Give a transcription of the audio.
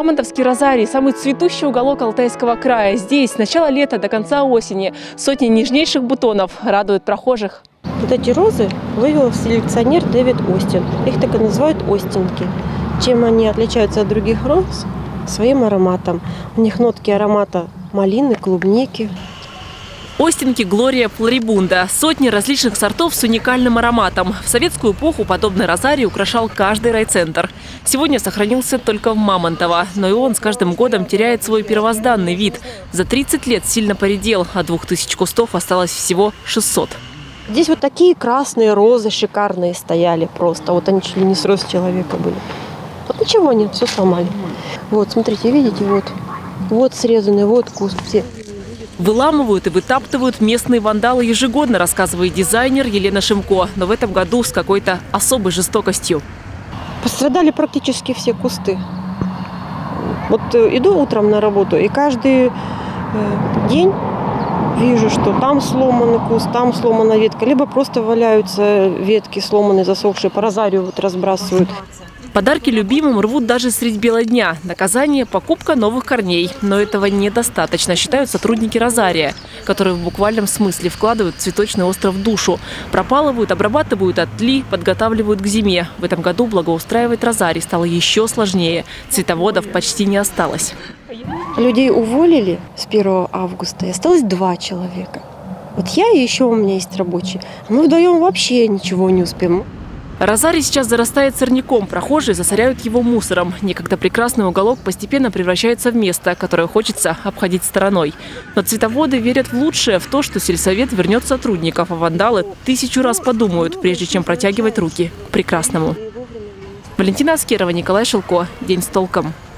Мамонтовский розарий – самый цветущий уголок Алтайского края. Здесь с начала лета до конца осени сотни нежнейших бутонов радуют прохожих. Вот эти розы вывел селекционер Дэвид Остин. Их так и называют остинки. Чем они отличаются от других роз? Своим ароматом. У них нотки аромата малины, клубники. Остинки Глория флорибунда – сотни различных сортов с уникальным ароматом. В советскую эпоху подобный розарий украшал каждый райцентр. Сегодня сохранился только в Мамонтово, но и он с каждым годом теряет свой первозданный вид. За 30 лет сильно поредел, а 2000 кустов осталось всего 600. Здесь вот такие красные розы шикарные стояли просто. Вот они чуть ли не с рост человека были. Вот ничего нет, все сломали. Вот, смотрите, видите, вот срезанный, вот куст все. Выламывают и вытаптывают местные вандалы ежегодно, рассказывает дизайнер Елена Шимко. Но в этом году с какой-то особой жестокостью. Пострадали практически все кусты. Вот иду утром на работу, и каждый день вижу, что там сломанный куст, там сломана ветка. Либо просто валяются ветки сломанные, засохшие, по розарию вот разбрасывают. Подарки любимым рвут даже средь бела дня. Наказание – покупка новых корней. Но этого недостаточно, считают сотрудники розария, которые в буквальном смысле вкладывают цветочный остров душу. Пропалывают, обрабатывают от тли, подготавливают к зиме. В этом году благоустраивать розарий стало еще сложнее. Цветоводов почти не осталось. Людей уволили с 1 августа, и осталось 2 человека. Вот я и еще у меня есть рабочие. Мы вдвоем вообще ничего не успеем. Розарий сейчас зарастает сорняком, прохожие засоряют его мусором. Некогда прекрасный уголок постепенно превращается в место, которое хочется обходить стороной. Но цветоводы верят в лучшее, в то, что сельсовет вернет сотрудников, а вандалы 1000 раз подумают, прежде чем протягивать руки к прекрасному. Валентина Аскерова, Николай Шилко. День с толком.